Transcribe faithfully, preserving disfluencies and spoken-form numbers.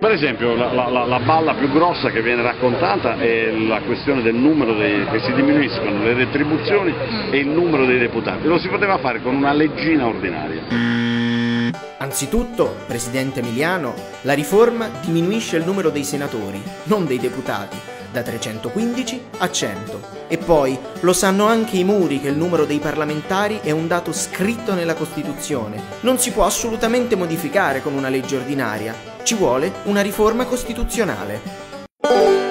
Per esempio la, la, la balla più grossa che viene raccontata è la questione del numero dei, che si diminuiscono le retribuzioni e il numero dei deputati. Lo si poteva fare con una leggina ordinaria. Anzitutto, Presidente Emiliano, la riforma diminuisce il numero dei senatori, non dei deputati, da trecentoquindici a cento. E poi lo sanno anche i muri che il numero dei parlamentari è un dato scritto nella Costituzione. Non si può assolutamente modificare con una legge ordinaria. Ci vuole una riforma costituzionale.